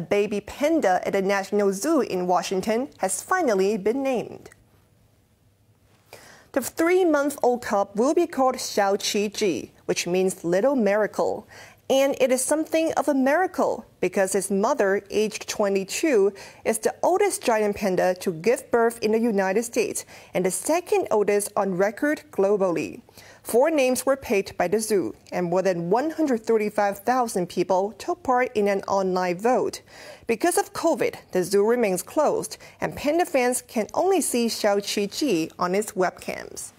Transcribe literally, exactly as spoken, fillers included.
baby panda at the National Zoo in Washington has finally been named. The three-month-old cub will be called Xiao Qi Ji, which means little miracle. And it is something of a miracle because his mother, aged twenty-two, is the oldest giant panda to give birth in the United States and the second oldest on record globally. Four names were picked by the zoo, and more than one hundred thirty-five thousand people took part in an online vote. Because of COVID, the zoo remains closed, and panda fans can only see Xiao Qi Ji on its webcams.